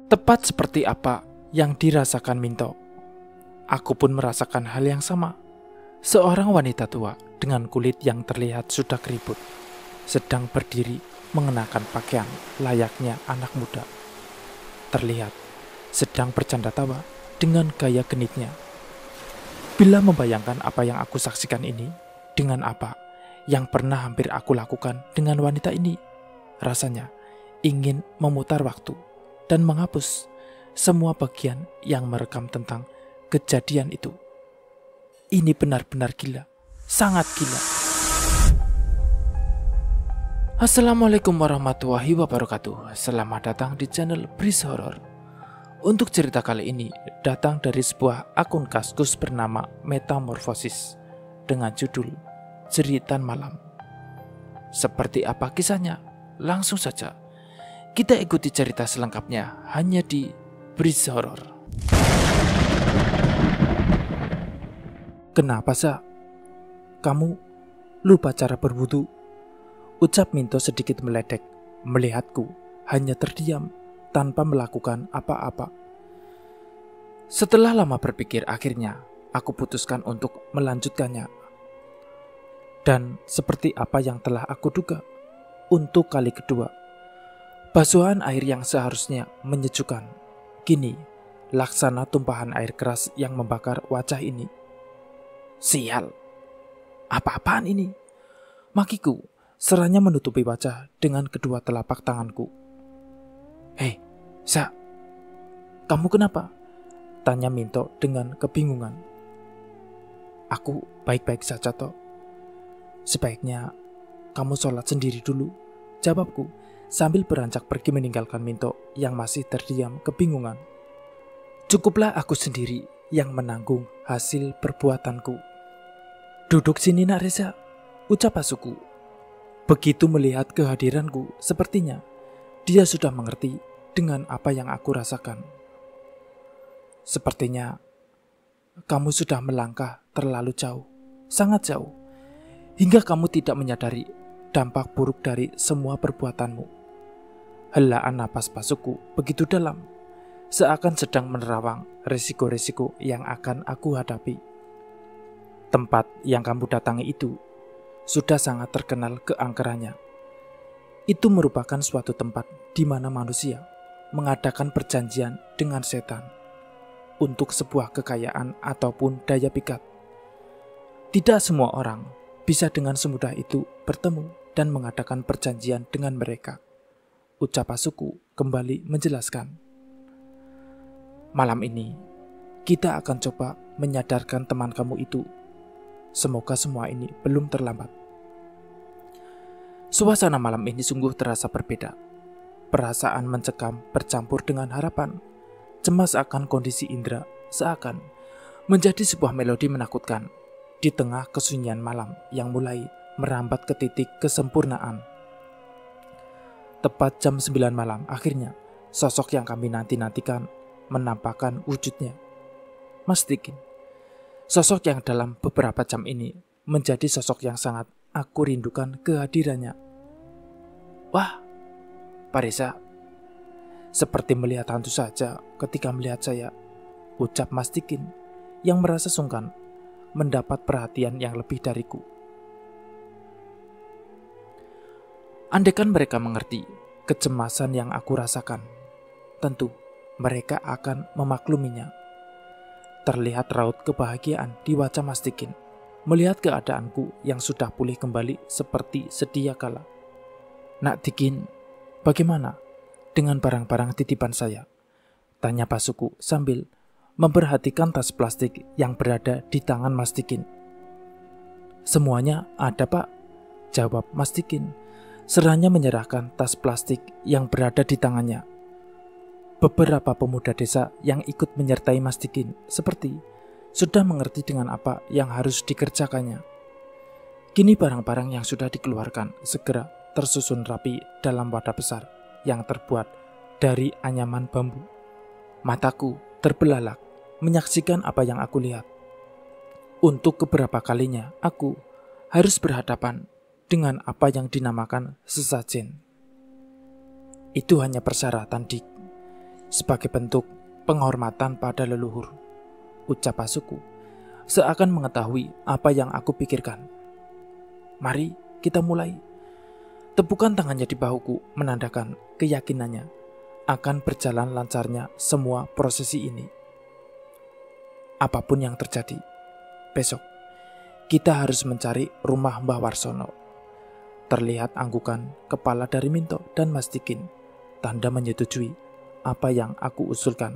Tepat seperti apa yang dirasakan Minto, aku pun merasakan hal yang sama. Seorang wanita tua dengan kulit yang terlihat sudah keriput sedang berdiri mengenakan pakaian layaknya anak muda. Terlihat sedang bercanda tawa dengan gaya genitnya. Bila membayangkan apa yang aku saksikan ini dengan apa yang pernah hampir aku lakukan dengan wanita ini, rasanya ingin memutar waktu dan menghapus semua bagian yang merekam tentang kejadian itu. Ini benar-benar gila, sangat gila. Assalamualaikum warahmatullahi wabarakatuh. Selamat datang di channel Breeze Horror. Untuk cerita kali ini datang dari sebuah akun Kaskus bernama Metamorfosis dengan judul Jeritan Malam. Seperti apa kisahnya? Langsung saja kita ikuti cerita selengkapnya hanya di Breeze Horror. Kenapa, Sa? Kamu lupa cara berwudu? Ucap Minto sedikit meledek, melihatku hanya terdiam tanpa melakukan apa-apa. Setelah lama berpikir, akhirnya aku putuskan untuk melanjutkannya. Dan seperti apa yang telah aku duga, untuk kali kedua, basuhan air yang seharusnya menyejukkan, kini laksana tumpahan air keras yang membakar wajah ini. Sial, apa-apaan ini? Makiku seranya menutupi wajah dengan kedua telapak tanganku. Hei, Sa, kamu kenapa? Tanya Minto dengan kebingungan. Aku baik-baik saja toh. Sebaiknya kamu sholat sendiri dulu, jawabku sambil beranjak pergi meninggalkan Minto yang masih terdiam kebingungan. Cukuplah aku sendiri yang menanggung hasil perbuatanku. Duduk sini nak Reza, ucap asuku. Begitu melihat kehadiranku, sepertinya dia sudah mengerti dengan apa yang aku rasakan. Sepertinya kamu sudah melangkah terlalu jauh, sangat jauh, hingga kamu tidak menyadari dampak buruk dari semua perbuatanmu. Helaan napas basuku begitu dalam, seakan sedang menerawang resiko-resiko yang akan aku hadapi. Tempat yang kamu datangi itu sudah sangat terkenal keangkerannya. Itu merupakan suatu tempat di mana manusia mengadakan perjanjian dengan setan untuk sebuah kekayaan ataupun daya pikat. Tidak semua orang bisa dengan semudah itu bertemu dan mengadakan perjanjian dengan mereka. Ucap asuku kembali menjelaskan. Malam ini kita akan coba menyadarkan teman kamu itu. Semoga semua ini belum terlambat. Suasana malam ini sungguh terasa berbeda. Perasaan mencekam bercampur dengan harapan. Cemas akan kondisi indera seakan menjadi sebuah melodi menakutkan di tengah kesunyian malam yang mulai merambat ke titik kesempurnaan. Tepat jam 9 malam akhirnya sosok yang kami nanti-nantikan menampakkan wujudnya. Mas Dikin. Sosok yang dalam beberapa jam ini menjadi sosok yang sangat aku rindukan kehadirannya. Wah, Pak Reza, seperti melihat hantu saja ketika melihat saya, ucap Mas Dikin yang merasa sungkan mendapat perhatian yang lebih dariku. Andaikan mereka mengerti kecemasan yang aku rasakan, tentu mereka akan memakluminya. Terlihat raut kebahagiaan di wajah Mas Dikin melihat keadaanku yang sudah pulih kembali seperti sedia kala. Nak Dikin, bagaimana dengan barang-barang titipan saya? Tanya pasuku sambil memperhatikan tas plastik yang berada di tangan Mas Dikin. Semuanya ada, Pak, jawab Mas Dikin, seraya menyerahkan tas plastik yang berada di tangannya. Beberapa pemuda desa yang ikut menyertai Mas Dikin seperti sudah mengerti dengan apa yang harus dikerjakannya. Kini barang-barang yang sudah dikeluarkan segera tersusun rapi dalam wadah besar yang terbuat dari anyaman bambu. Mataku terbelalak menyaksikan apa yang aku lihat. Untuk keberapa kalinya aku harus berhadapan dengan apa yang dinamakan sesajen. Itu hanya persyaratan, Dik. sebagai bentuk penghormatan pada leluhur, ucap Pasuku, seakan mengetahui apa yang aku pikirkan. Mari kita mulai. Tepukan tangannya di bahuku menandakan keyakinannya akan berjalan lancarnya semua prosesi ini. Apapun yang terjadi, besok kita harus mencari rumah Mbah Warsono. Terlihat anggukan kepala dari Minto dan Mas Dikin, tanda menyetujui apa yang aku usulkan.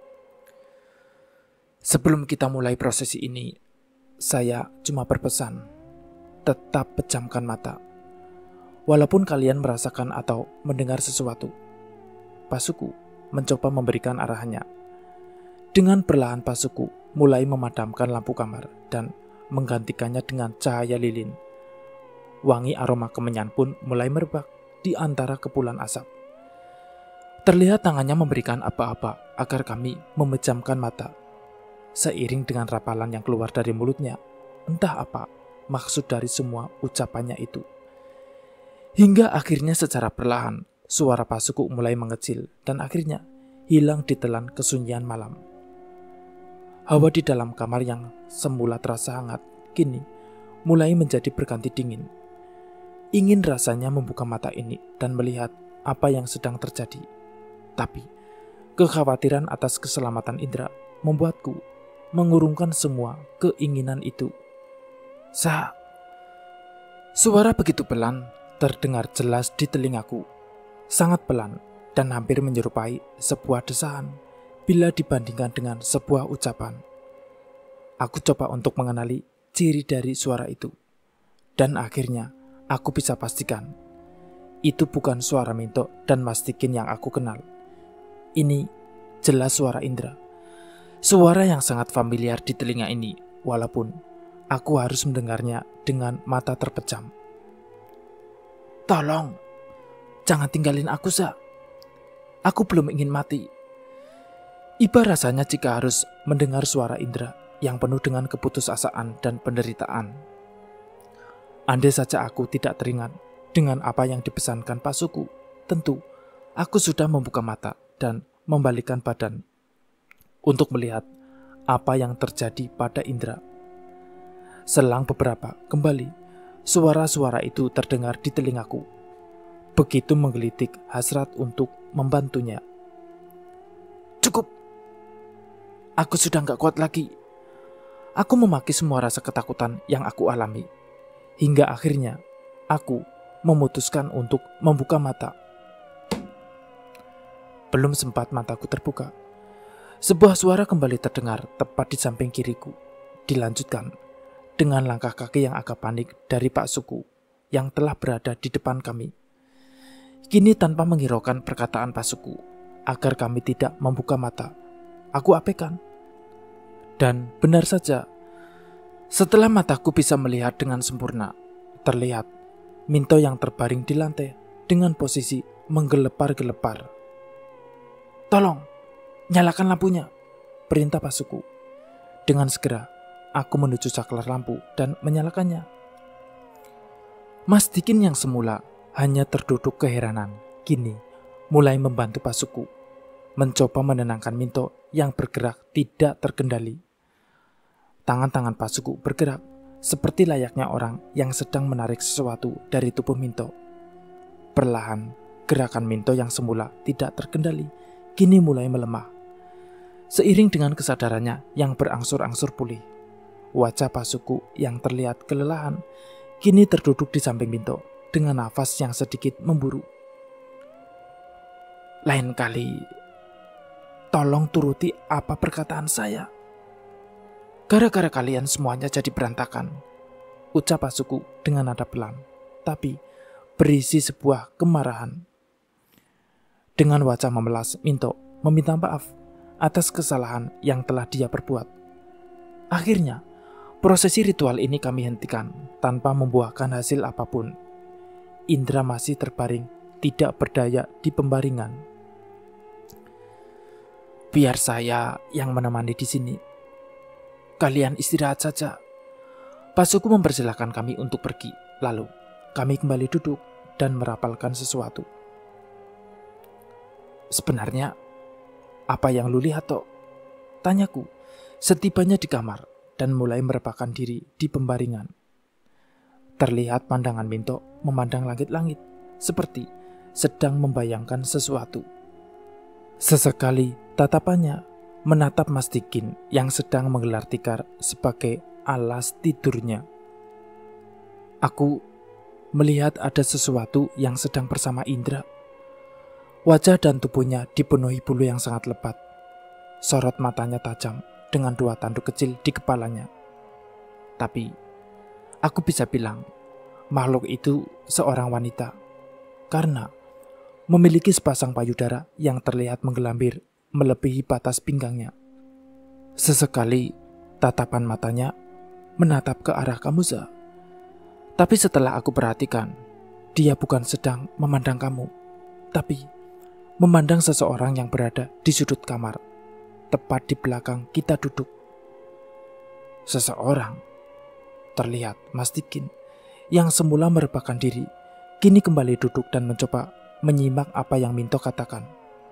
Sebelum kita mulai prosesi ini, saya cuma berpesan, tetap pejamkan mata. Walaupun kalian merasakan atau mendengar sesuatu. Pasuku mencoba memberikan arahannya. Dengan perlahan Pasuku mulai memadamkan lampu kamar dan menggantikannya dengan cahaya lilin. Wangi aroma kemenyan pun mulai merebak di antara kepulan asap. Terlihat tangannya memberikan apa-apa agar kami memejamkan mata. Seiring dengan rapalan yang keluar dari mulutnya, entah apa maksud dari semua ucapannya itu. Hingga akhirnya secara perlahan, suara Pasuku mulai mengecil dan akhirnya hilang ditelan kesunyian malam. Hawa di dalam kamar yang semula terasa hangat, kini mulai menjadi berganti dingin. Ingin rasanya membuka mata ini dan melihat apa yang sedang terjadi. Tapi, kekhawatiran atas keselamatan Indra membuatku mengurungkan semua keinginan itu. Suara begitu pelan terdengar jelas di telingaku. Sangat pelan dan hampir menyerupai sebuah desahan bila dibandingkan dengan sebuah ucapan. Aku coba untuk mengenali ciri dari suara itu. Dan akhirnya aku bisa pastikan itu bukan suara Minto dan Mas Dikin yang aku kenal. Ini jelas suara Indra. Suara yang sangat familiar di telinga ini, walaupun aku harus mendengarnya dengan mata terpejam. Tolong, jangan tinggalin aku, Sa. Aku belum ingin mati. Iba rasanya jika harus mendengar suara Indra yang penuh dengan keputusasaan dan penderitaan. Andai saja aku tidak teringat dengan apa yang dipesankan Pasuku, tentu aku sudah membuka mata dan membalikkan badan untuk melihat apa yang terjadi pada Indra. Selang beberapa kembali, suara-suara itu terdengar di telingaku. Begitu menggelitik hasrat untuk membantunya. Cukup. Aku sudah gak kuat lagi. Aku memaki semua rasa ketakutan yang aku alami. Hingga akhirnya, aku memutuskan untuk membuka mata. Belum sempat mataku terbuka, sebuah suara kembali terdengar tepat di samping kiriku. Dilanjutkan dengan langkah kaki yang agak panik dari Pak Suku yang telah berada di depan kami. Kini tanpa menghiraukan perkataan Pak Suku agar kami tidak membuka mata, aku abaikan. Dan benar saja, setelah mataku bisa melihat dengan sempurna, terlihat Minto yang terbaring di lantai dengan posisi menggelepar-gelepar. Tolong, nyalakan lampunya, perintah Pasuku. Dengan segera, aku menuju saklar lampu dan menyalakannya. Mas Dikin yang semula hanya terduduk keheranan, kini mulai membantu Pasuku, mencoba menenangkan Minto yang bergerak tidak terkendali. Tangan-tangan Pasuku bergerak seperti layaknya orang yang sedang menarik sesuatu dari tubuh Minto. Perlahan, gerakan Minto yang semula tidak terkendali kini mulai melemah. Seiring dengan kesadarannya yang berangsur-angsur pulih, wajah Pasuku yang terlihat kelelahan kini terduduk di samping Minto dengan nafas yang sedikit memburu. Lain kali, tolong turuti apa perkataan saya. Gara-gara kalian semuanya jadi berantakan, ucap Pasuku dengan nada pelan, tapi berisi sebuah kemarahan. Dengan wajah memelas, Minto meminta maaf atas kesalahan yang telah dia perbuat. Akhirnya, prosesi ritual ini kami hentikan tanpa membuahkan hasil apapun. Indra masih terbaring, tidak berdaya di pembaringan. Biar saya yang menemani di sini. Kalian istirahat saja. Pasuku mempersilahkan kami untuk pergi. Lalu, kami kembali duduk dan merapalkan sesuatu. Sebenarnya, Apa yang lu lihat, Tok? Tanyaku, setibanya di kamar dan mulai merepakkan diri di pembaringan. Terlihat pandangan Minto memandang langit-langit, seperti sedang membayangkan sesuatu. Sesekali tatapannya menatap Mas Dikin yang sedang menggelar tikar sebagai alas tidurnya. Aku melihat ada sesuatu yang sedang bersama Indra. Wajah dan tubuhnya dipenuhi bulu yang sangat lebat. Sorot matanya tajam dengan 2 tanduk kecil di kepalanya. Tapi aku bisa bilang makhluk itu seorang wanita karena memiliki sepasang payudara yang terlihat menggelambir melebihi batas pinggangnya. Sesekali tatapan matanya menatap ke arah kamu, Za. Tapi setelah aku perhatikan, dia bukan sedang memandang kamu, tapi memandang seseorang yang berada di sudut kamar, tepat di belakang kita duduk. Seseorang, terlihat Mas Dikin, yang semula merebahkan diri, kini kembali duduk dan mencoba menyimak apa yang Minto katakan.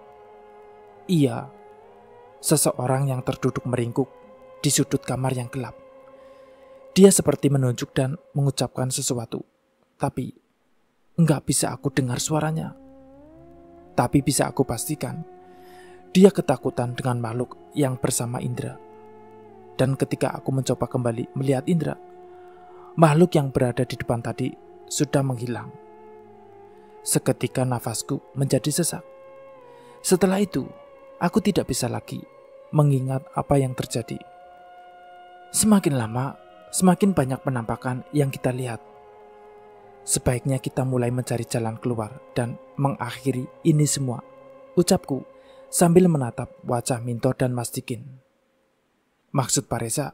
Iya, seseorang yang terduduk meringkuk di sudut kamar yang gelap. Dia seperti menunjuk dan mengucapkan sesuatu, tapi enggak bisa aku dengar suaranya. Tapi bisa aku pastikan, dia ketakutan dengan makhluk yang bersama Indra. Dan ketika aku mencoba kembali melihat Indra, makhluk yang berada di depan tadi sudah menghilang. Seketika nafasku menjadi sesak. Setelah itu, aku tidak bisa lagi mengingat apa yang terjadi. Semakin lama, semakin banyak penampakan yang kita lihat. Sebaiknya kita mulai mencari jalan keluar dan mengakhiri ini semua, ucapku sambil menatap wajah Minto dan Mas Dikin. Maksud Pak Reza?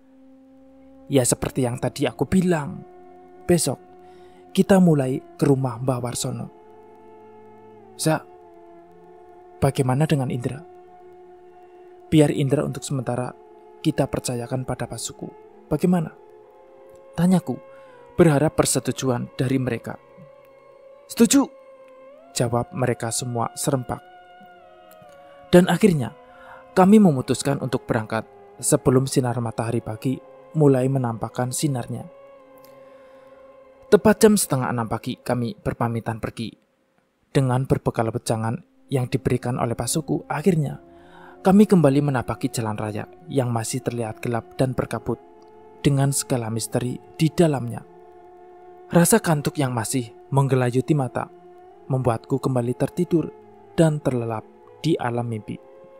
Ya seperti yang tadi aku bilang. Besok kita mulai ke rumah Mbah Warsono. Za, bagaimana dengan Indra? Biar Indra untuk sementara kita percayakan pada Pasuku. Bagaimana? Tanyaku, berharap persetujuan dari mereka. Setuju, jawab mereka semua serempak. Dan akhirnya kami memutuskan untuk berangkat sebelum sinar matahari pagi mulai menampakkan sinarnya. Tepat jam 5:30 pagi kami berpamitan pergi. Dengan berbekal wejangan yang diberikan oleh Pasuku, akhirnya kami kembali menapaki jalan raya yang masih terlihat gelap dan berkabut dengan segala misteri di dalamnya. Rasa kantuk yang masih menggelayuti mata membuatku kembali tertidur dan terlelap di alam mimpi.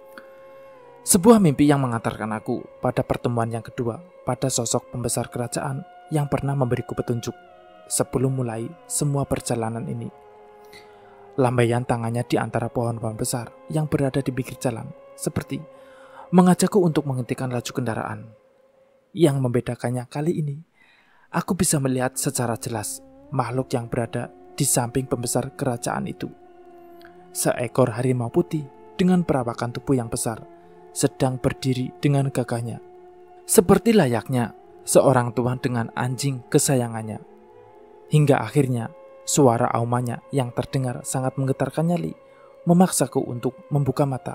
Sebuah mimpi yang mengantarkan aku pada pertemuan yang kedua pada sosok pembesar kerajaan yang pernah memberiku petunjuk sebelum mulai semua perjalanan ini. Lambaian tangannya di antara pohon-pohon besar yang berada di pinggir jalan, seperti mengajakku untuk menghentikan laju kendaraan. Yang membedakannya kali ini, aku bisa melihat secara jelas makhluk yang berada di samping pembesar kerajaan itu. Seekor harimau putih dengan perawakan tubuh yang besar sedang berdiri dengan gagahnya, seperti layaknya seorang tua dengan anjing kesayangannya. Hingga akhirnya suara aumannya yang terdengar sangat menggetarkan nyali memaksaku untuk membuka mata.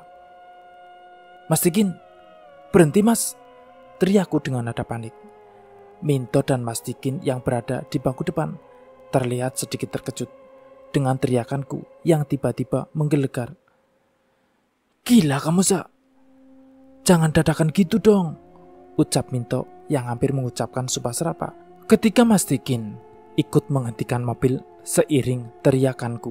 Mas Dikin, berhenti mas, teriakku dengan nada panik. Minto dan Mas Dikin yang berada di bangku depan terlihat sedikit terkejut dengan teriakanku yang tiba-tiba menggelegar. Gila kamu, Za. Jangan dadakan gitu dong, ucap Minto yang hampir mengucapkan sumpah serapah ketika Mas Dikin ikut menghentikan mobil seiring teriakanku.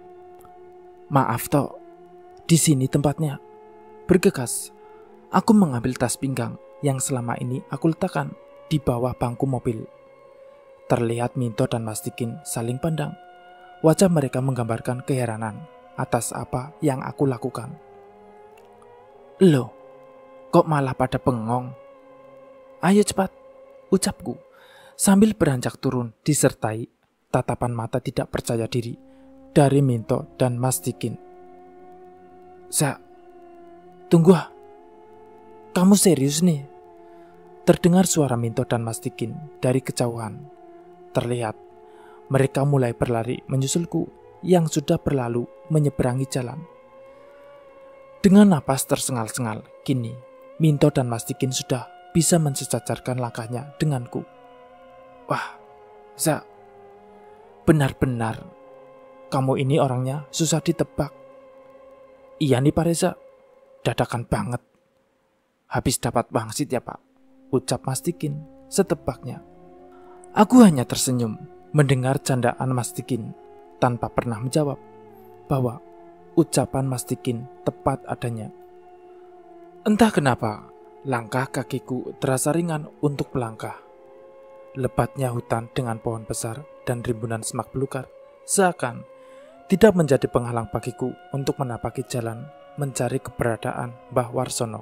Maaf Tok, di sini tempatnya. Bergegas, aku mengambil tas pinggang yang selama ini aku letakkan di bawah bangku mobil. Terlihat Minto dan Mas Dikin saling pandang. Wajah mereka menggambarkan keheranan atas apa yang aku lakukan. Loh, kok malah pada bengong? Ayo cepat, ucapku sambil beranjak turun disertai tatapan mata tidak percaya diri dari Minto dan Mas Dikin. Za, tunggu, kamu serius nih? Terdengar suara Minto dan Mas Dikin dari kejauhan. Terlihat mereka mulai berlari menyusulku yang sudah berlalu menyeberangi jalan. Dengan napas tersengal-sengal, kini Minto dan Mas Tikin sudah bisa mensejajarkan langkahnya denganku. Wah, Za, benar-benar kamu ini orangnya susah ditebak. Iya nih Pak Reza, dadakan banget. Habis dapat wangsit ya Pak, ucap Mas Tikin setebaknya. Aku hanya tersenyum mendengar candaan Mas Tikin tanpa pernah menjawab bahwa ucapan Mas Tikin tepat adanya. Entah kenapa, langkah kakiku terasa ringan untuk melangkah. Lebatnya hutan dengan pohon besar dan rimbunan semak belukar seakan tidak menjadi penghalang bagiku untuk menapaki jalan mencari keberadaan Mbah Warsono.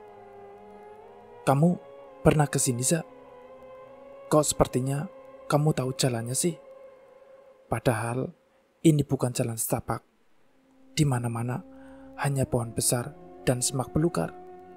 Kamu pernah kesini, Za? Kok sepertinya kamu tahu jalannya sih? Padahal ini bukan jalan setapak. Di mana-mana hanya pohon besar dan semak belukar.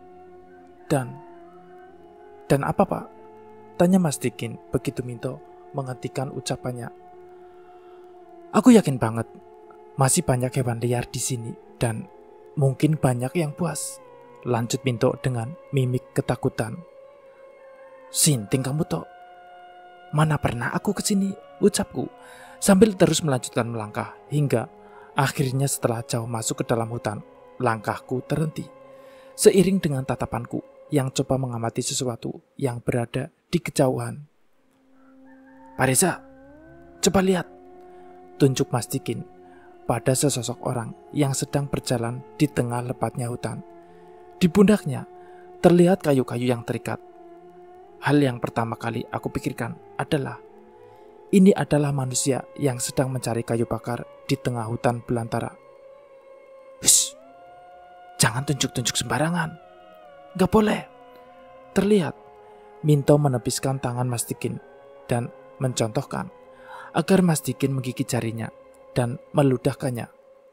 Dan apa Pak? Tanya Mas Tikin begitu Minto menghentikan ucapannya. Aku yakin banget masih banyak hewan liar di sini dan mungkin banyak yang buas. Lanjut Minto dengan mimik ketakutan. Sinting kamu toh. Mana pernah aku kesini, ucapku sambil terus melanjutkan melangkah hingga akhirnya setelah jauh masuk ke dalam hutan, langkahku terhenti. Seiring dengan tatapanku yang coba mengamati sesuatu yang berada di kejauhan. Pak Reza, coba lihat, tunjuk Mas Tikin pada sesosok orang yang sedang berjalan di tengah lebatnya hutan. Di pundaknya terlihat kayu-kayu yang terikat. Hal yang pertama kali aku pikirkan adalah ini adalah manusia yang sedang mencari kayu bakar di tengah hutan belantara. Hush, jangan tunjuk-tunjuk sembarangan. Gak boleh. Terlihat Minto menepiskan tangan Mas Tikin dan mencontohkan agar Mas Tikin menggigit jarinya dan meludahkannya.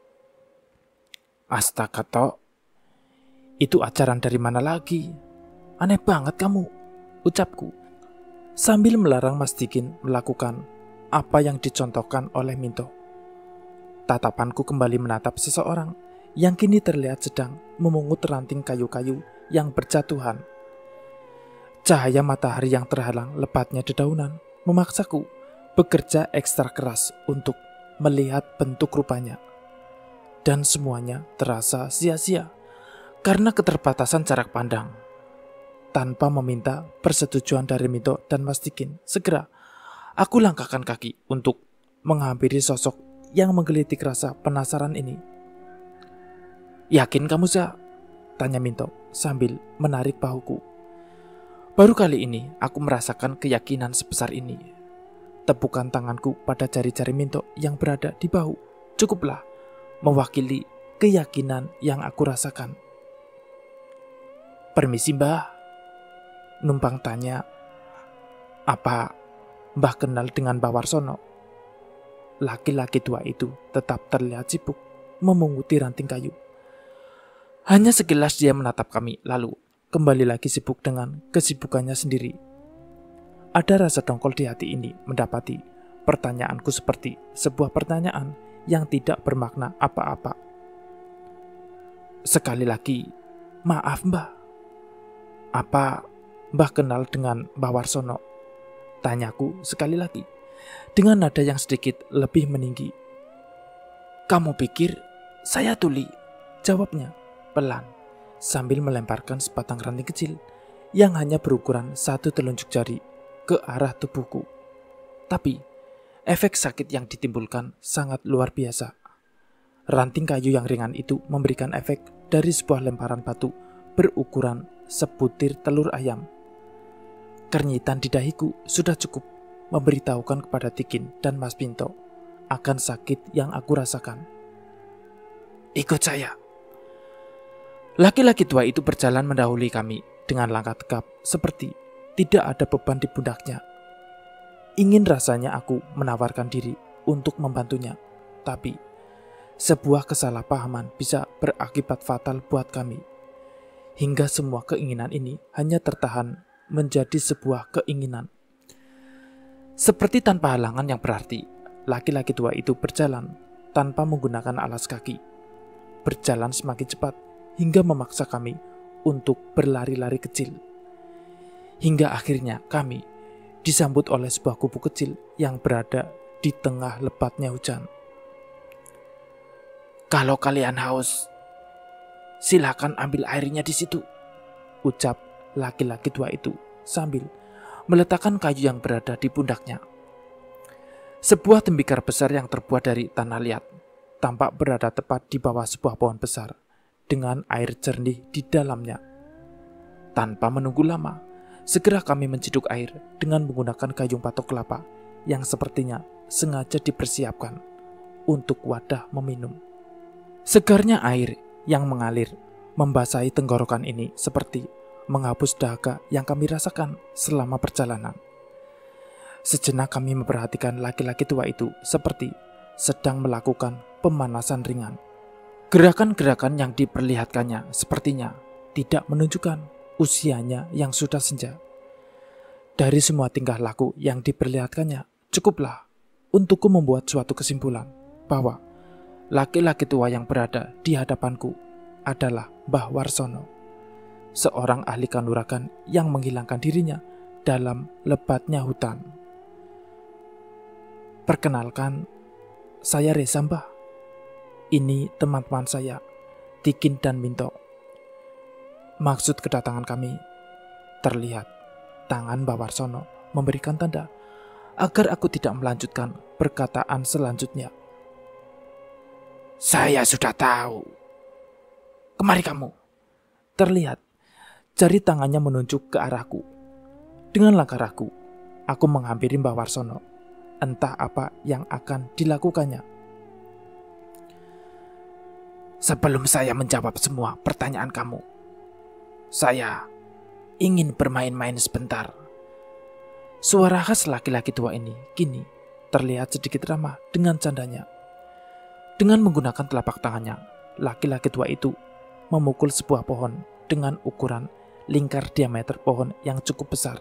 Astaga Tok, itu ajaran dari mana lagi? Aneh banget kamu, ucapku sambil melarang Mas Tikin melakukan apa yang dicontohkan oleh Minto. Tatapanku kembali menatap seseorang yang kini terlihat sedang memungut ranting kayu-kayu yang berjatuhan. Cahaya matahari yang terhalang lebatnya dedaunan memaksaku bekerja ekstra keras untuk melihat bentuk rupanya. Dan semuanya terasa sia-sia karena keterbatasan jarak pandang. Tanpa meminta persetujuan dari Minto dan Mas Tikin, segera aku langkahkan kaki untuk menghampiri sosok yang menggelitik rasa penasaran ini. Yakin kamu, Za? Tanya Minto sambil menarik bahuku. Baru kali ini aku merasakan keyakinan sebesar ini. Tepukan tanganku pada jari-jari Minto yang berada di bahu cukuplah mewakili keyakinan yang aku rasakan. Permisi Mbah, numpang tanya, apa Mbah kenal dengan Mbah Warsono? Laki-laki tua itu tetap terlihat sibuk memunguti ranting kayu. Hanya sekilas dia menatap kami, lalu kembali lagi sibuk dengan kesibukannya sendiri. Ada rasa dongkol di hati ini mendapati pertanyaanku seperti sebuah pertanyaan yang tidak bermakna apa-apa. Sekali lagi, maaf Mbah. Apa Mbah kenal dengan Mbah Warsono? Tanyaku sekali lagi, dengan nada yang sedikit lebih meninggi. Kamu pikir saya tuli? Jawabnya pelan, sambil melemparkan sebatang ranting kecil yang hanya berukuran satu telunjuk jari ke arah tubuhku. Tapi, efek sakit yang ditimbulkan sangat luar biasa. Ranting kayu yang ringan itu memberikan efek dari sebuah lemparan batu berukuran sebutir telur ayam. Kenyitan di dahiku sudah cukup memberitahukan kepada Tikin dan Mas Pinto akan sakit yang aku rasakan. Ikut saya. Laki-laki tua itu berjalan mendahului kami dengan langkah tegap seperti tidak ada beban di pundaknya. Ingin rasanya aku menawarkan diri untuk membantunya, tapi sebuah kesalahpahaman bisa berakibat fatal buat kami. Hingga semua keinginan ini hanya tertahan menjadi sebuah keinginan. Seperti tanpa halangan yang berarti, laki-laki tua itu berjalan tanpa menggunakan alas kaki. Berjalan semakin cepat hingga memaksa kami untuk berlari-lari kecil. Hingga akhirnya kami disambut oleh sebuah kubu kecil yang berada di tengah lebatnya hujan. "Kalau kalian haus, silakan ambil airnya di situ," ucap laki-laki tua itu sambil meletakkan kayu yang berada di pundaknya. Sebuah tembikar besar yang terbuat dari tanah liat tampak berada tepat di bawah sebuah pohon besar dengan air jernih di dalamnya. Tanpa menunggu lama, segera kami menciduk air dengan menggunakan gayung patok kelapa yang sepertinya sengaja dipersiapkan untuk wadah meminum. Segarnya air yang mengalir membasahi tenggorokan ini seperti menghapus dahaga yang kami rasakan selama perjalanan. Sejenak kami memperhatikan laki-laki tua itu seperti sedang melakukan pemanasan ringan. Gerakan-gerakan yang diperlihatkannya sepertinya tidak menunjukkan usianya yang sudah senja. Dari semua tingkah laku yang diperlihatkannya, cukuplah untukku membuat suatu kesimpulan bahwa laki-laki tua yang berada di hadapanku adalah Mbah Warsono, seorang ahli kanuragan yang menghilangkan dirinya dalam lebatnya hutan. "Perkenalkan, saya Reza, Mbah. Ini teman-teman saya, Tikin dan Minto." Maksud kedatangan kami, terlihat tangan Mbah Warsono memberikan tanda agar aku tidak melanjutkan perkataan selanjutnya. "Saya sudah tahu. Kemari kamu." Terlihat jari tangannya menunjuk ke arahku. Dengan langkah ragu, aku menghampiri Mbah Warsono. Entah apa yang akan dilakukannya. "Sebelum saya menjawab semua pertanyaan kamu, saya ingin bermain-main sebentar." Suara khas laki-laki tua ini kini terlihat sedikit ramah dengan candanya. Dengan menggunakan telapak tangannya, laki-laki tua itu memukul sebuah pohon dengan ukuran lingkar diameter pohon yang cukup besar.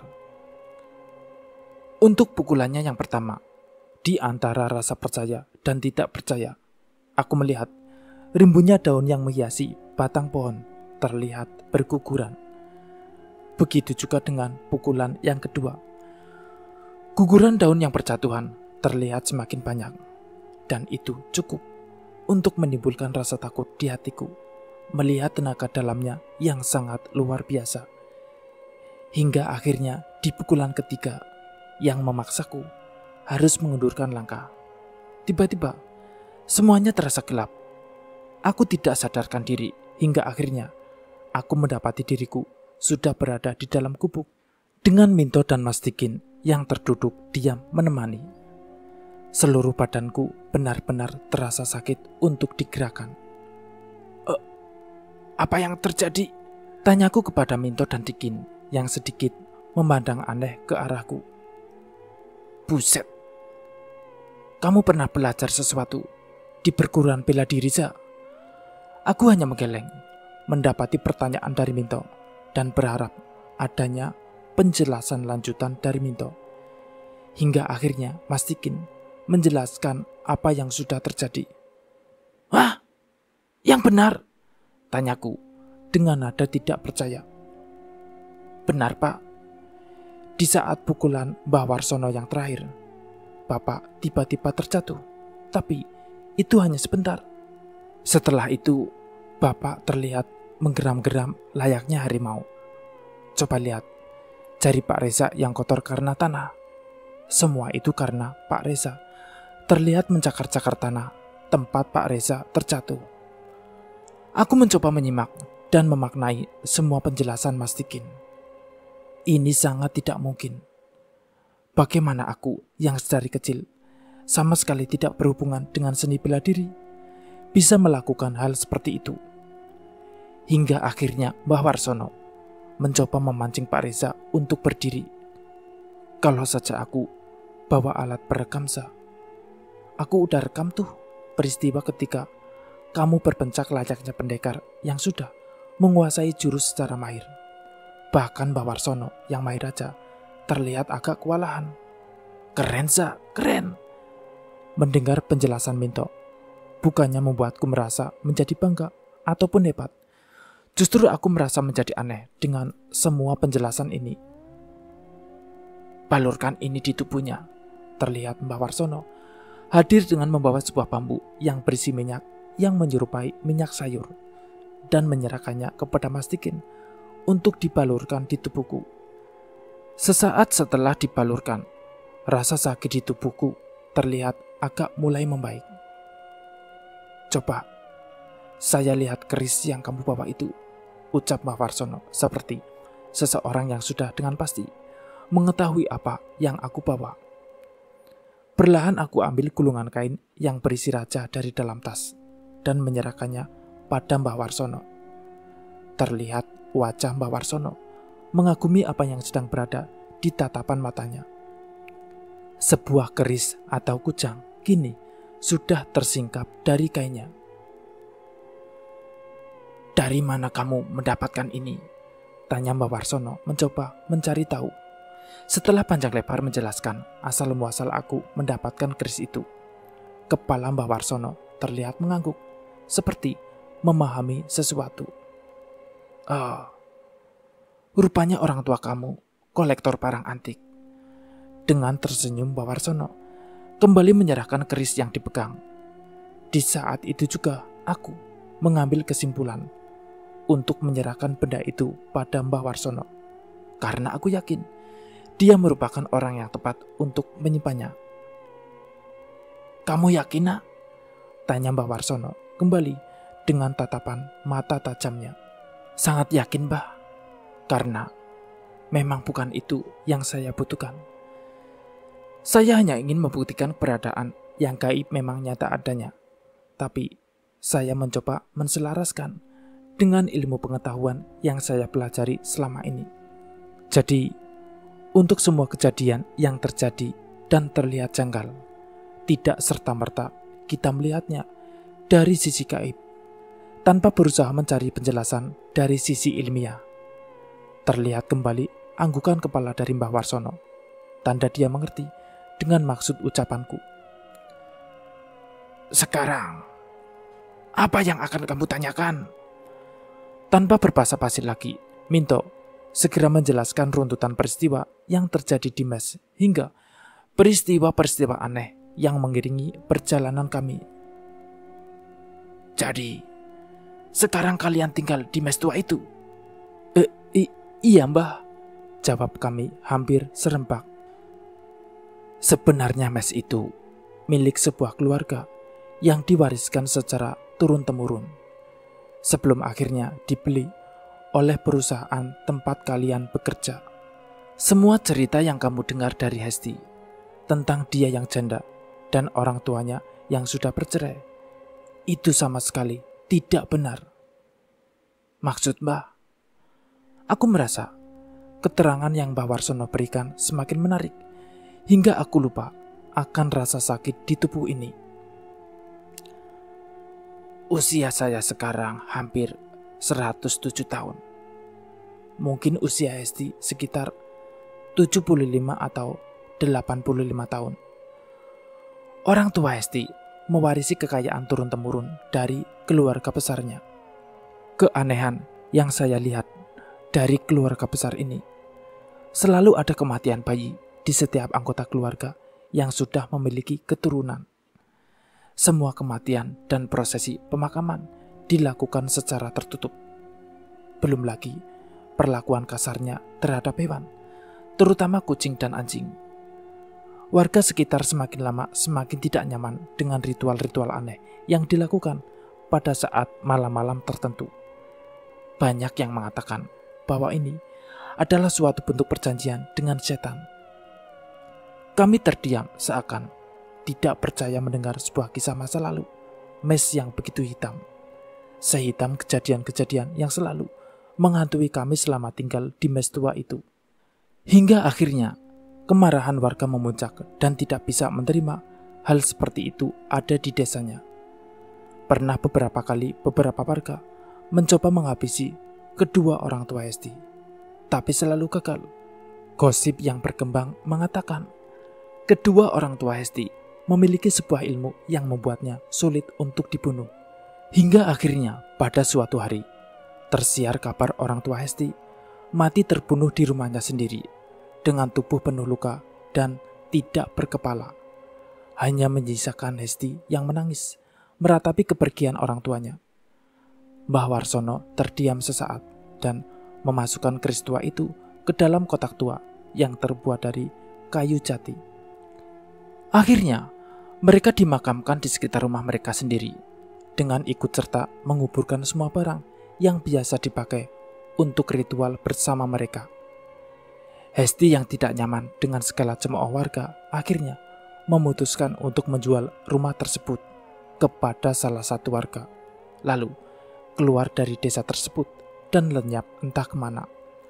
Untuk pukulannya yang pertama, di antara rasa percaya dan tidak percaya, aku melihat rimbunnya daun yang menghiasi batang pohon terlihat berguguran. Begitu juga dengan pukulan yang kedua. Guguran daun yang berjatuhan terlihat semakin banyak, dan itu cukup untuk menimbulkan rasa takut di hatiku melihat tenaga dalamnya yang sangat luar biasa. Hingga akhirnya di pukulan ketiga yang memaksaku harus mengundurkan langkah. Tiba-tiba semuanya terasa gelap. Aku tidak sadarkan diri hingga akhirnya aku mendapati diriku sudah berada di dalam gubuk dengan Minto dan Mas Tikin yang terduduk diam menemani. Seluruh badanku benar-benar terasa sakit untuk digerakkan. "Apa yang terjadi?" tanyaku kepada Minto dan Tikin yang sedikit memandang aneh ke arahku. "Buset, kamu pernah belajar sesuatu di perguruan bela diri, Za?" Aku hanya menggeleng, mendapati pertanyaan dari Minto, dan berharap adanya penjelasan lanjutan dari Minto. Hingga akhirnya Mas Tikin menjelaskan apa yang sudah terjadi. "Wah, yang benar?" tanyaku dengan nada tidak percaya. "Benar, Pak. Di saat pukulan Mbah Warsono yang terakhir, Bapak tiba-tiba terjatuh, tapi itu hanya sebentar. Setelah itu, Bapak terlihat menggeram-geram layaknya harimau. Coba lihat, jari Pak Reza yang kotor karena tanah. Semua itu karena Pak Reza terlihat mencakar-cakar tanah tempat Pak Reza terjatuh." Aku mencoba menyimak dan memaknai semua penjelasan Mas Tikin. Ini sangat tidak mungkin. Bagaimana aku yang sedari kecil sama sekali tidak berhubungan dengan seni bela diri bisa melakukan hal seperti itu? Hingga akhirnya Mbah Warsono mencoba memancing Pak Reza untuk berdiri. Kalau saja aku bawa alat perekam, Za. Aku udah rekam tuh peristiwa ketika kamu berpencak layaknya pendekar yang sudah menguasai jurus secara mahir. Bahkan Mbah Warsono yang mahir aja terlihat agak kewalahan. Keren, Za, keren. Mendengar penjelasan Minto bukannya membuatku merasa menjadi bangga ataupun hebat. Justru aku merasa menjadi aneh dengan semua penjelasan ini. Balurkan ini di tubuhnya. Terlihat Mbah Warsono hadir dengan membawa sebuah bambu yang berisi minyak yang menyerupai minyak sayur dan menyerahkannya kepada Mas Tikin untuk dibalurkan di tubuhku. Sesaat setelah dibalurkan, rasa sakit di tubuhku terlihat agak mulai membaik. Coba, saya lihat keris yang kamu bawa itu, ucap Mbah Warsono seperti seseorang yang sudah dengan pasti mengetahui apa yang aku bawa. Perlahan aku ambil gulungan kain yang berisi raja dari dalam tas dan menyerahkannya pada Mbah Warsono. Terlihat wajah Mbah Warsono mengagumi apa yang sedang berada di tatapan matanya. Sebuah keris atau kujang kini sudah tersingkap dari kainnya. Dari mana kamu mendapatkan ini? Tanya Mbah Warsono mencoba mencari tahu. Setelah panjang lebar menjelaskan asal-muasal aku mendapatkan keris itu, kepala Mbah Warsono terlihat mengangguk, seperti memahami sesuatu. Rupanya orang tua kamu kolektor barang antik. Dengan tersenyum Mbah Warsono kembali menyerahkan keris yang dipegang. Di saat itu juga aku mengambil kesimpulan untuk menyerahkan benda itu pada Mbah Warsono, karena aku yakin dia merupakan orang yang tepat untuk menyimpannya. Kamu yakin, Nak? Tanya Mbah Warsono kembali dengan tatapan mata tajamnya. Sangat yakin, Mbah, karena memang bukan itu yang saya butuhkan. Saya hanya ingin membuktikan keberadaan yang gaib memang nyata adanya. Tapi saya mencoba menselaraskan dengan ilmu pengetahuan yang saya pelajari selama ini. Jadi, untuk semua kejadian yang terjadi dan terlihat janggal, tidak serta-merta kita melihatnya dari sisi gaib, tanpa berusaha mencari penjelasan dari sisi ilmiah. Terlihat kembali anggukan kepala dari Mbah Warsono, tanda dia mengerti dengan maksud ucapanku. Sekarang, apa yang akan kamu tanyakan? Tanpa berbasa-basi lagi, Minto segera menjelaskan runtutan peristiwa yang terjadi di mes hingga peristiwa-peristiwa aneh yang mengiringi perjalanan kami. Jadi, sekarang kalian tinggal di mes tua itu? Iya, Mbah, jawab kami hampir serempak. Sebenarnya mes itu milik sebuah keluarga yang diwariskan secara turun-temurun, sebelum akhirnya dibeli oleh perusahaan tempat kalian bekerja. Semua cerita yang kamu dengar dari Hesti tentang dia yang janda dan orang tuanya yang sudah bercerai, itu sama sekali tidak benar. Maksud Mbah? Aku merasa keterangan yang Mbah Warsono berikan semakin menarik, hingga aku lupa akan rasa sakit di tubuh ini. Usia saya sekarang hampir 107 tahun. Mungkin usia Hesti sekitar 75 atau 85 tahun. Orang tua Hesti mewarisi kekayaan turun-temurun dari keluarga besarnya. Keanehan yang saya lihat dari keluarga besar ini, selalu ada kematian bayi di setiap anggota keluarga yang sudah memiliki keturunan. Semua kematian dan prosesi pemakaman dilakukan secara tertutup. Belum lagi perlakuan kasarnya terhadap hewan, terutama kucing dan anjing. Warga sekitar semakin lama semakin tidak nyaman dengan ritual-ritual aneh yang dilakukan pada saat malam-malam tertentu. Banyak yang mengatakan bahwa ini adalah suatu bentuk perjanjian dengan setan. Kami terdiam seakan tidak percaya mendengar sebuah kisah masa lalu, mes yang begitu hitam. Sehitam kejadian-kejadian yang selalu menghantui kami selama tinggal di mes tua itu. Hingga akhirnya kemarahan warga memuncak dan tidak bisa menerima hal seperti itu ada di desanya. Pernah beberapa kali beberapa warga mencoba menghabisi kedua orang tua Hesti, tapi selalu gagal. Gosip yang berkembang mengatakan kedua orang tua Hesti memiliki sebuah ilmu yang membuatnya sulit untuk dibunuh. Hingga akhirnya pada suatu hari, tersiar kabar orang tua Hesti mati terbunuh di rumahnya sendiri dengan tubuh penuh luka dan tidak berkepala. Hanya menyisakan Hesti yang menangis meratapi kepergian orang tuanya. Mbah Warsono terdiam sesaat dan memasukkan keris tua itu ke dalam kotak tua yang terbuat dari kayu jati. Akhirnya, mereka dimakamkan di sekitar rumah mereka sendiri dengan ikut serta menguburkan semua barang yang biasa dipakai untuk ritual bersama mereka. Hesti yang tidak nyaman dengan segala cemooh warga akhirnya memutuskan untuk menjual rumah tersebut kepada salah satu warga, lalu keluar dari desa tersebut dan lenyap entah kemana.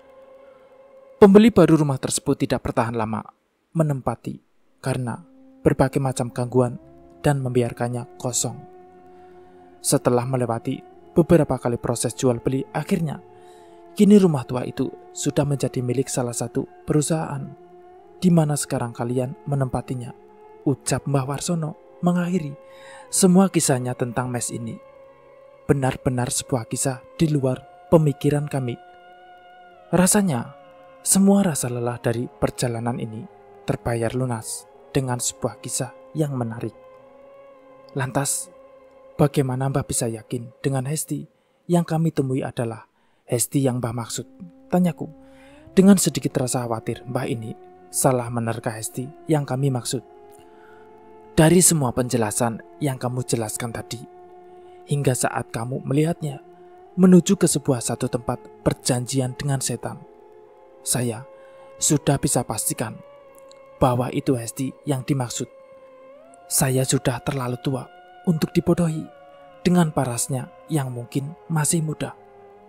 Pembeli baru rumah tersebut tidak bertahan lama menempati karena berbagai macam gangguan dan membiarkannya kosong. Setelah melewati beberapa kali proses jual beli, akhirnya kini rumah tua itu sudah menjadi milik salah satu perusahaan di mana sekarang kalian menempatinya, ucap Mbah Warsono mengakhiri semua kisahnya tentang mes ini. Benar-benar sebuah kisah di luar pemikiran kami. Rasanya semua rasa lelah dari perjalanan ini terbayar lunas dengan sebuah kisah yang menarik. Lantas, bagaimana Mbah bisa yakin dengan Hesti yang kami temui adalah Hesti yang Mbah maksud? Tanyaku. Dengan sedikit rasa khawatir, Mbah ini salah menerka Hesti yang kami maksud. Dari semua penjelasan yang kamu jelaskan tadi, hingga saat kamu melihatnya menuju ke sebuah satu tempat perjanjian dengan setan, saya sudah bisa pastikan bahwa itu Hesti yang dimaksud. Saya sudah terlalu tua untuk dibodohi dengan parasnya yang mungkin masih muda.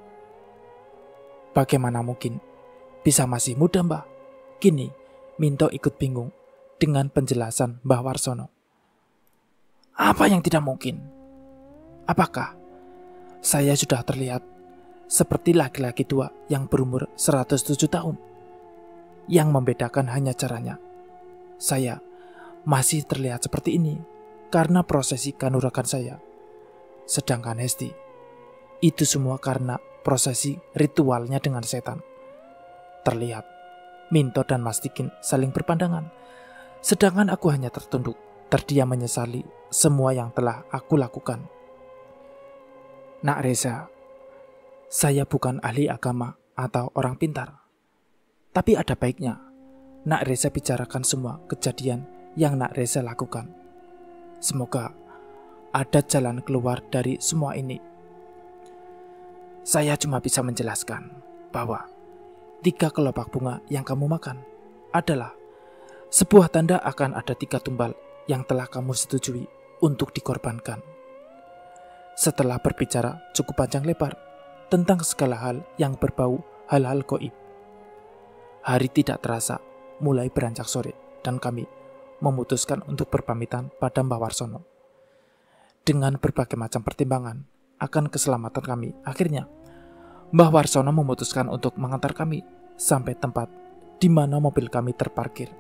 Bagaimana mungkin bisa masih muda, Mbah? Kini Minto ikut bingung dengan penjelasan Mbah Warsono. Apa yang tidak mungkin? Apakah saya sudah terlihat seperti laki-laki tua yang berumur 107 tahun? Yang membedakan hanya caranya. Saya masih terlihat seperti ini karena prosesi kanuragan saya. Sedangkan Hesti, itu semua karena prosesi ritualnya dengan setan. Terlihat Minto dan Mastikin saling berpandangan, sedangkan aku hanya tertunduk, terdiam menyesali semua yang telah aku lakukan. Nak Reza, saya bukan ahli agama atau orang pintar, tapi ada baiknya Nak Reza bicarakan semua kejadian yang Nak Reza lakukan. Semoga ada jalan keluar dari semua ini. Saya cuma bisa menjelaskan bahwa 3 kelopak bunga yang kamu makan adalah sebuah tanda akan ada 3 tumbal yang telah kamu setujui untuk dikorbankan. Setelah berbicara cukup panjang lebar tentang segala hal yang berbau hal-hal gaib, hari tidak terasa mulai beranjak sore dan kami memutuskan untuk berpamitan pada Mbah Warsono. Dengan berbagai macam pertimbangan akan keselamatan kami, akhirnya Mbah Warsono memutuskan untuk mengantar kami sampai tempat di mana mobil kami terparkir.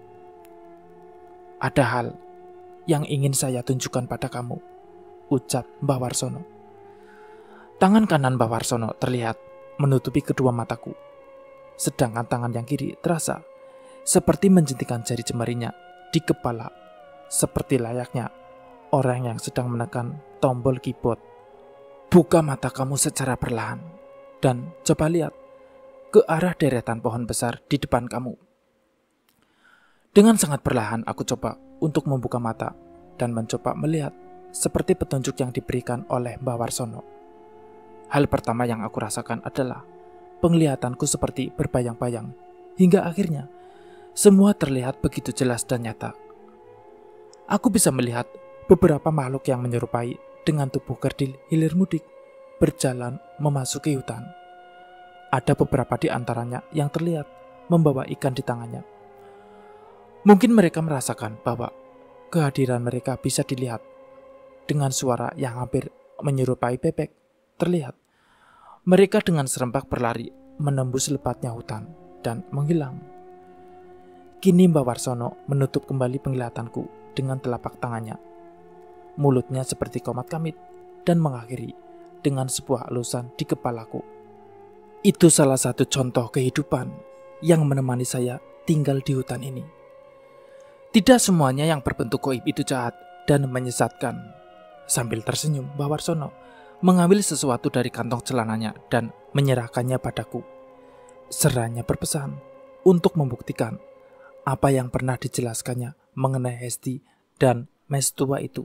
Ada hal yang ingin saya tunjukkan pada kamu, ucap Mbah Warsono. Tangan kanan Mbah Warsono terlihat menutupi kedua mataku, sedangkan tangan yang kiri terasa seperti menjentikan jari jemarinya di kepala, seperti layaknya orang yang sedang menekan tombol keyboard. Buka mata kamu secara perlahan dan coba lihat ke arah deretan pohon besar di depan kamu. Dengan sangat perlahan aku coba untuk membuka mata dan mencoba melihat seperti petunjuk yang diberikan oleh Mbah Warsono. Hal pertama yang aku rasakan adalah penglihatanku seperti berbayang-bayang, hingga akhirnya semua terlihat begitu jelas dan nyata. Aku bisa melihat beberapa makhluk yang menyerupai dengan tubuh kerdil hilir mudik berjalan memasuki hutan. Ada beberapa di antaranya yang terlihat membawa ikan di tangannya. Mungkin mereka merasakan bahwa kehadiran mereka bisa dilihat. Dengan suara yang hampir menyerupai bebek, terlihat mereka dengan serempak berlari menembus lebatnya hutan dan menghilang. Kini Mbah Warsono menutup kembali penglihatanku dengan telapak tangannya. Mulutnya seperti komat kamit dan mengakhiri dengan sebuah elusan di kepalaku. Itu salah satu contoh kehidupan yang menemani saya tinggal di hutan ini. Tidak semuanya yang berbentuk goib itu jahat dan menyesatkan. Sambil tersenyum, Mbah Warsono mengambil sesuatu dari kantong celananya dan menyerahkannya padaku. Seranya berpesan untuk membuktikan apa yang pernah dijelaskannya mengenai Hesti dan mes tua itu.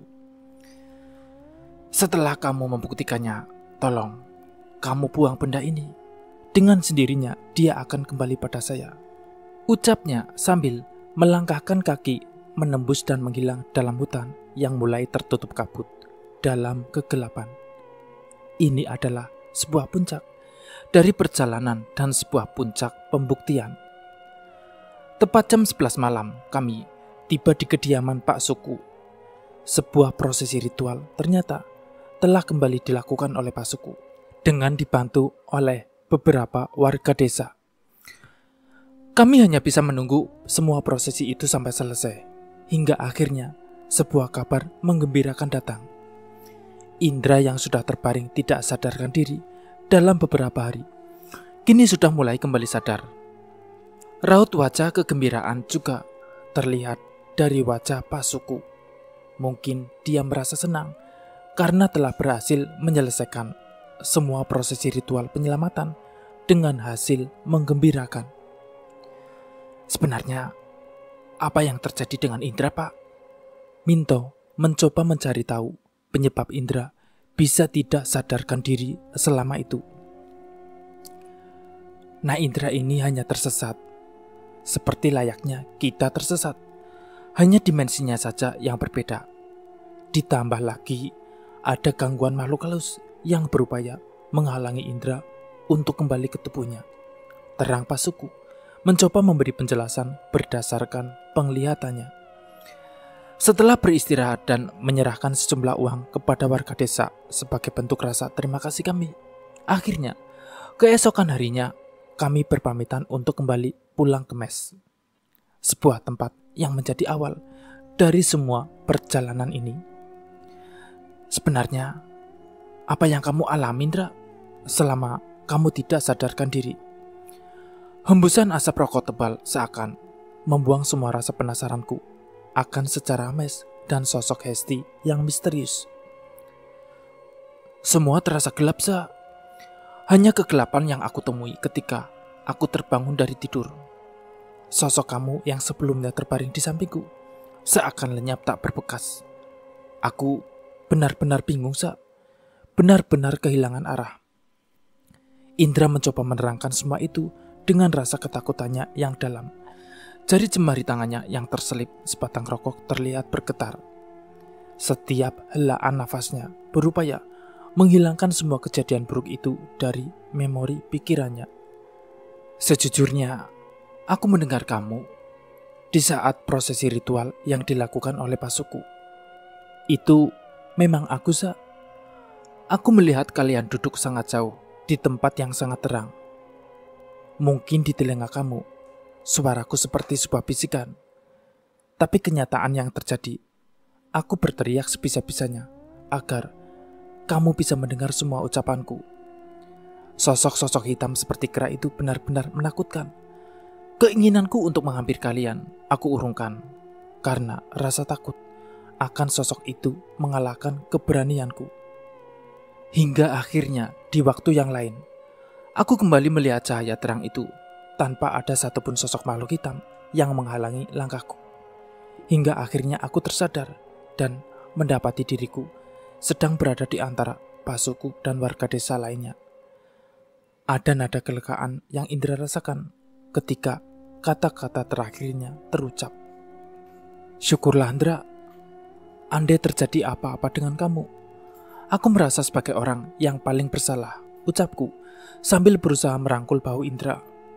Setelah kamu membuktikannya, tolong kamu buang benda ini. Dengan sendirinya dia akan kembali pada saya, ucapnya sambil melangkahkan kaki menembus dan menghilang dalam hutan yang mulai tertutup kabut dalam kegelapan. Ini adalah sebuah puncak dari perjalanan dan sebuah puncak pembuktian. Tepat jam 11 malam kami tiba di kediaman Pak Suku. Sebuah prosesi ritual ternyata telah kembali dilakukan oleh Pak Suku dengan dibantu oleh beberapa warga desa. Kami hanya bisa menunggu semua prosesi itu sampai selesai, hingga akhirnya sebuah kabar menggembirakan datang. Indra yang sudah terbaring tidak sadarkan diri dalam beberapa hari, kini sudah mulai kembali sadar. Raut wajah kegembiraan juga terlihat dari wajah Pak Suku. Mungkin dia merasa senang karena telah berhasil menyelesaikan semua prosesi ritual penyelamatan dengan hasil menggembirakan. Sebenarnya, apa yang terjadi dengan Indra, Pak? Minto mencoba mencari tahu penyebab Indra bisa tidak sadarkan diri selama itu. Nah, Indra ini hanya tersesat. Seperti layaknya kita tersesat. Hanya dimensinya saja yang berbeda. Ditambah lagi, ada gangguan makhluk halus yang berupaya menghalangi Indra untuk kembali ke tubuhnya. Terang Pak Suku mencoba memberi penjelasan berdasarkan penglihatannya. Setelah beristirahat dan menyerahkan sejumlah uang kepada warga desa sebagai bentuk rasa terima kasih kami, akhirnya keesokan harinya kami berpamitan untuk kembali pulang ke mes. Sebuah tempat yang menjadi awal dari semua perjalanan ini. Sebenarnya, apa yang kamu alami, Indra, selama kamu tidak sadarkan diri? Hembusan asap rokok tebal seakan membuang semua rasa penasaranku akan sejarah mes dan sosok Hesti yang misterius. Semua terasa gelap, Sa. Hanya kegelapan yang aku temui ketika aku terbangun dari tidur. Sosok kamu yang sebelumnya terbaring di sampingku seakan lenyap tak berbekas. Aku benar-benar bingung, Sa. Benar-benar kehilangan arah. Indra mencoba menerangkan semua itu dengan rasa ketakutannya yang dalam. Jari jemari tangannya yang terselip sebatang rokok terlihat bergetar. Setiap helaan nafasnya berupaya menghilangkan semua kejadian buruk itu dari memori pikirannya. Sejujurnya, aku mendengar kamu di saat prosesi ritual yang dilakukan oleh Pak Suku. Itu memang aku, Sa. Aku melihat kalian duduk sangat jauh di tempat yang sangat terang. Mungkin di telinga kamu, suaraku seperti sebuah bisikan. Tapi kenyataan yang terjadi, aku berteriak sebisa-bisanya agar kamu bisa mendengar semua ucapanku. Sosok-sosok hitam seperti kera itu benar-benar menakutkan. Keinginanku untuk menghampiri kalian, aku urungkan. Karena rasa takut akan sosok itu mengalahkan keberanianku. Hingga akhirnya di waktu yang lain, aku kembali melihat cahaya terang itu tanpa ada satupun sosok makhluk hitam yang menghalangi langkahku. Hingga akhirnya aku tersadar dan mendapati diriku sedang berada di antara Pak Suku dan warga desa lainnya. Ada nada kelegaan yang Indra rasakan ketika kata-kata terakhirnya terucap. Syukurlah, Indra. Andai terjadi apa-apa dengan kamu, aku merasa sebagai orang yang paling bersalah, ucapku sambil berusaha merangkul bahu Indra.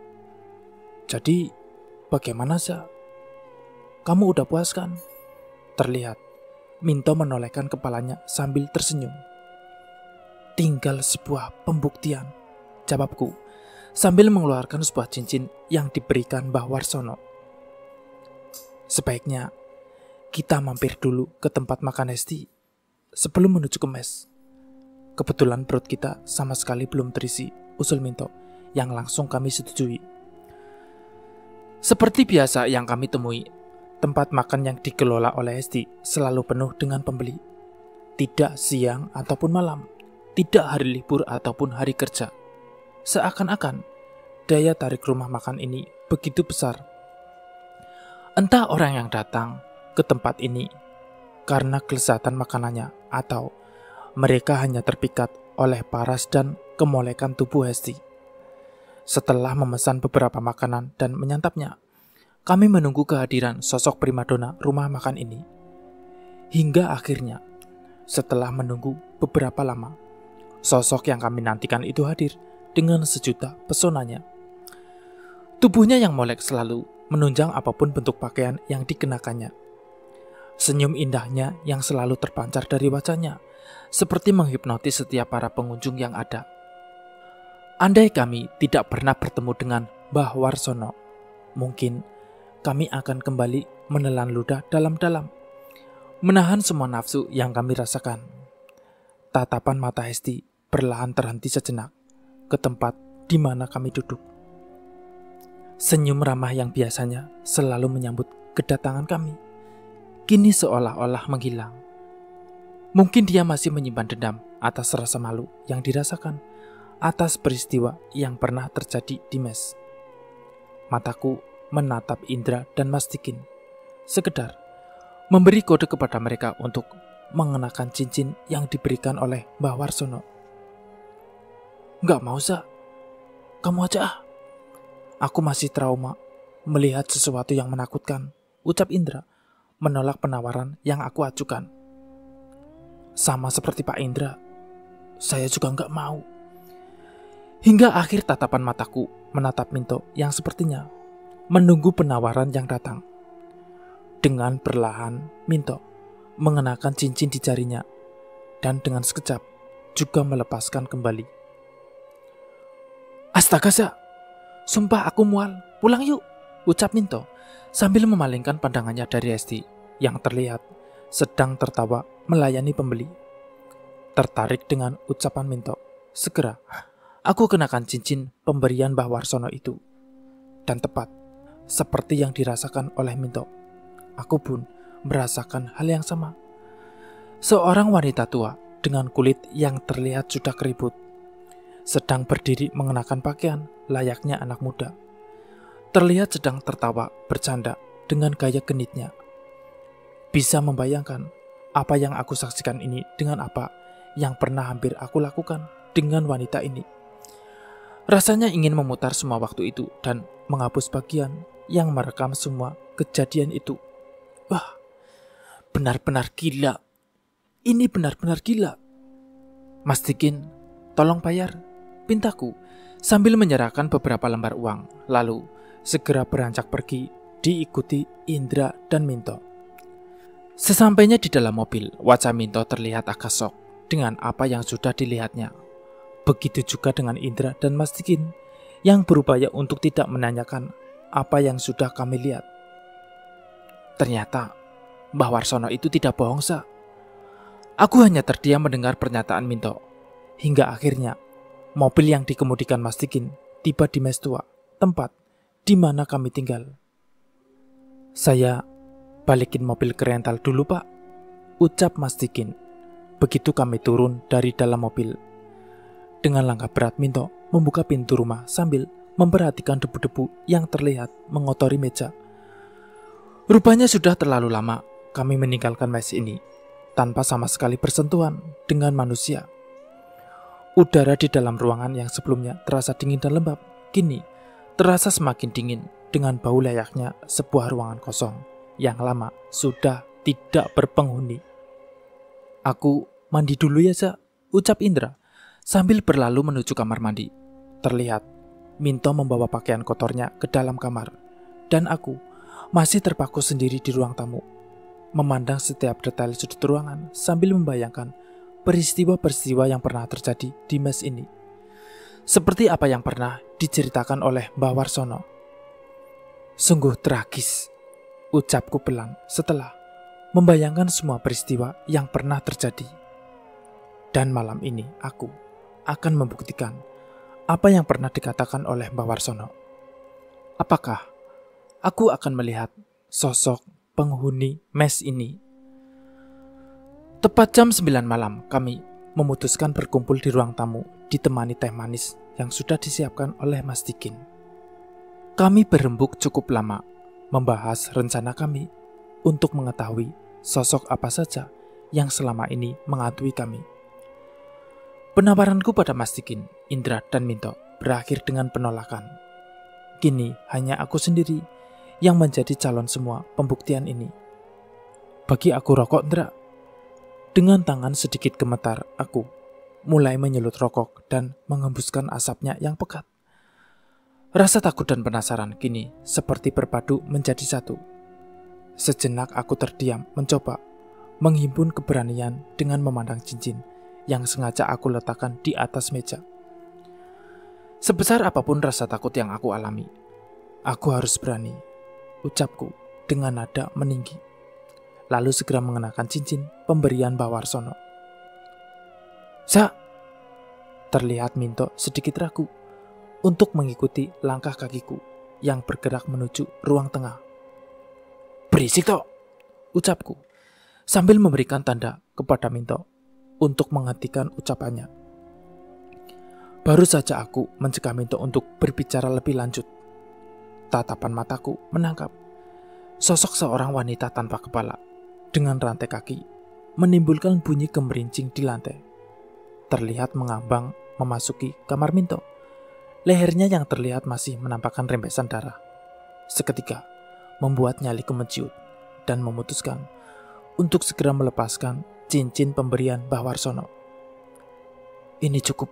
Jadi, bagaimana, Sa? Kamu udah puas kan? Terlihat, Minto menolehkan kepalanya sambil tersenyum. Tinggal sebuah pembuktian, jawabku, sambil mengeluarkan sebuah cincin yang diberikan Mbah Warsono. Sebaiknya, kita mampir dulu ke tempat makan Hesti sebelum menuju ke mes. Kebetulan perut kita sama sekali belum terisi, usul Minto, yang langsung kami setujui. Seperti biasa yang kami temui, tempat makan yang dikelola oleh Hesti selalu penuh dengan pembeli. Tidak siang ataupun malam, tidak hari libur ataupun hari kerja. Seakan-akan daya tarik rumah makan ini begitu besar. Entah orang yang datang ke tempat ini karena kelezatan makanannya atau mereka hanya terpikat oleh paras dan kemolekan tubuh Hesti. Setelah memesan beberapa makanan dan menyantapnya, kami menunggu kehadiran sosok primadona rumah makan ini. Hingga akhirnya, setelah menunggu beberapa lama, sosok yang kami nantikan itu hadir dengan sejuta pesonanya. Tubuhnya yang molek selalu menunjang apapun bentuk pakaian yang dikenakannya. Senyum indahnya yang selalu terpancar dari wajahnya, seperti menghipnotis setiap para pengunjung yang ada. Andai kami tidak pernah bertemu dengan Mbah Warsono, mungkin kami akan kembali menelan ludah dalam-dalam, menahan semua nafsu yang kami rasakan. Tatapan mata Hesti perlahan terhenti sejenak ke tempat di mana kami duduk. Senyum ramah yang biasanya selalu menyambut kedatangan kami, kini seolah-olah menghilang. Mungkin dia masih menyimpan dendam atas rasa malu yang dirasakan atas peristiwa yang pernah terjadi di mes. Mataku menatap Indra dan Mas Dikin, sekedar memberi kode kepada mereka untuk mengenakan cincin yang diberikan oleh Mbah Warsono. "Nggak mau, Sa. Kamu aja ah. Aku masih trauma melihat sesuatu yang menakutkan," ucap Indra menolak penawaran yang aku ajukan. "Sama seperti Pak Indra, saya juga nggak mau." Hingga akhir tatapan mataku menatap Minto yang sepertinya menunggu penawaran yang datang. Dengan perlahan, Minto mengenakan cincin di jarinya dan dengan sekejap juga melepaskan kembali. "Astaga, Sa. Sumpah aku mual. Pulang yuk," ucap Minto sambil memalingkan pandangannya dari Hesti yang terlihat sedang tertawa melayani pembeli. Tertarik dengan ucapan Minto, segera aku kenakan cincin pemberian Mbah Warsono itu. Dan tepat seperti yang dirasakan oleh Minto, aku pun merasakan hal yang sama. Seorang wanita tua dengan kulit yang terlihat sudah keriput, sedang berdiri mengenakan pakaian layaknya anak muda. Terlihat sedang tertawa bercanda dengan gaya genitnya. Bisa membayangkan apa yang aku saksikan ini dengan apa yang pernah hampir aku lakukan dengan wanita ini. Rasanya ingin memutar semua waktu itu dan menghapus bagian yang merekam semua kejadian itu. Wah, benar-benar gila. Ini benar-benar gila. "Mas Dikin, tolong bayar," pintaku sambil menyerahkan beberapa lembar uang, lalu segera beranjak pergi diikuti Indra dan Minto. Sesampainya di dalam mobil, wajah Minto terlihat agak shock dengan apa yang sudah dilihatnya. Begitu juga dengan Indra dan Mas Dikin yang berupaya untuk tidak menanyakan apa yang sudah kami lihat. Ternyata Mbah Warsono itu tidak bohong, Sa. Aku hanya terdiam mendengar pernyataan Minto. Hingga akhirnya mobil yang dikemudikan Mas Dikin tiba di mes tua, tempat di mana kami tinggal. "Saya balikin mobil ke rental dulu, Pak," ucap Mas Dikin begitu kami turun dari dalam mobil. Dengan langkah berat Minto membuka pintu rumah sambil memperhatikan debu-debu yang terlihat mengotori meja. Rupanya sudah terlalu lama kami meninggalkan mes ini tanpa sama sekali bersentuhan dengan manusia. Udara di dalam ruangan yang sebelumnya terasa dingin dan lembab, kini terasa semakin dingin dengan bau layaknya sebuah ruangan kosong yang lama sudah tidak berpenghuni. "Aku mandi dulu ya, Sa," ucap Indra sambil berlalu menuju kamar mandi. Terlihat Minto membawa pakaian kotornya ke dalam kamar, dan aku masih terpaku sendiri di ruang tamu, memandang setiap detail sudut ruangan sambil membayangkan peristiwa-peristiwa yang pernah terjadi di mes ini. Seperti apa yang pernah diceritakan oleh Mbah Warsono. "Sungguh tragis," ucapku pelan setelah membayangkan semua peristiwa yang pernah terjadi. Dan malam ini aku akan membuktikan apa yang pernah dikatakan oleh Mbah Warsono. Apakah aku akan melihat sosok penghuni mes ini? Tepat jam 9 malam kami memutuskan berkumpul di ruang tamu ditemani teh manis yang sudah disiapkan oleh Mas Dikin. Kami berembuk cukup lama membahas rencana kami untuk mengetahui sosok apa saja yang selama ini menghantui kami. Penawaranku pada Mas Dikin, Indra, dan Minto berakhir dengan penolakan. Kini hanya aku sendiri yang menjadi calon semua pembuktian ini. Bagi aku rokok, Indra. Dengan tangan sedikit gemetar, aku mulai menyulut rokok dan mengembuskan asapnya yang pekat. Rasa takut dan penasaran kini seperti berpadu menjadi satu. Sejenak aku terdiam mencoba menghimpun keberanian dengan memandang cincin yang sengaja aku letakkan di atas meja. Sebesar apapun rasa takut yang aku alami, aku harus berani, ucapku dengan nada meninggi. Lalu segera mengenakan cincin pemberian Mbah Warsono. Terlihat Minto sedikit ragu untuk mengikuti langkah kakiku yang bergerak menuju ruang tengah. Berisik toh, ucapku sambil memberikan tanda kepada Minto untuk menghentikan ucapannya. Baru saja aku mencegah Minto untuk berbicara lebih lanjut. Tatapan mataku menangkap sosok seorang wanita tanpa kepala dengan rantai kaki menimbulkan bunyi gemerincing di lantai. Terlihat mengambang memasuki kamar Minto. Lehernya yang terlihat masih menampakkan rembesan darah. Seketika membuat nyaliku menjiut dan memutuskan untuk segera melepaskan cincin pemberian Mbah Warsono. Ini cukup.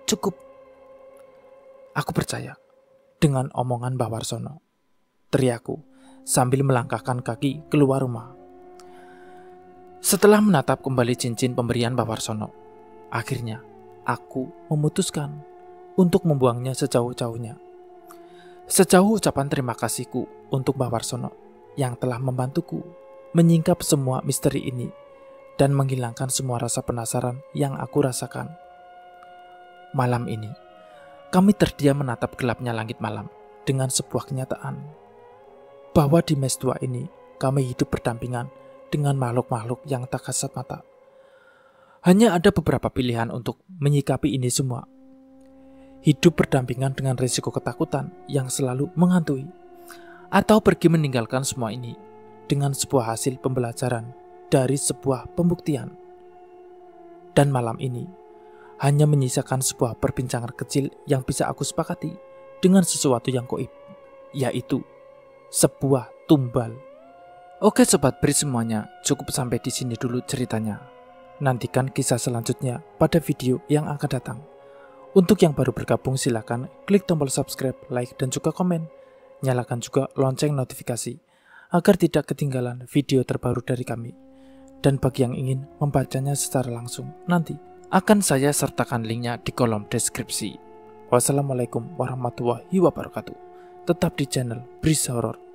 Aku percaya dengan omongan Mbah Warsono, teriakku sambil melangkahkan kaki keluar rumah. Setelah menatap kembali cincin pemberian Mbah Warsono, akhirnya aku memutuskan untuk membuangnya sejauh-jauhnya. Sejauh ucapan terima kasihku untuk Mbah Warsono yang telah membantuku menyingkap semua misteri ini dan menghilangkan semua rasa penasaran yang aku rasakan. Malam ini, kami terdiam menatap gelapnya langit malam dengan sebuah kenyataan bahwa di mes tua ini kami hidup berdampingan dengan makhluk-makhluk yang tak kasat mata. Hanya ada beberapa pilihan untuk menyikapi ini semua. Hidup berdampingan dengan risiko ketakutan yang selalu menghantui, atau pergi meninggalkan semua ini dengan sebuah hasil pembelajaran dari sebuah pembuktian. Dan malam ini hanya menyisakan sebuah perbincangan kecil yang bisa aku sepakati dengan sesuatu yang goib, yaitu sebuah tumbal. Oke sobat Bri semuanya, cukup sampai di sini dulu ceritanya. Nantikan kisah selanjutnya pada video yang akan datang. Untuk yang baru bergabung silakan klik tombol subscribe, like, dan juga komen. Nyalakan juga lonceng notifikasi agar tidak ketinggalan video terbaru dari kami. Dan bagi yang ingin membacanya secara langsung, nanti akan saya sertakan linknya di kolom deskripsi. Wassalamualaikum warahmatullahi wabarakatuh. Tetap di channel Bris Horor.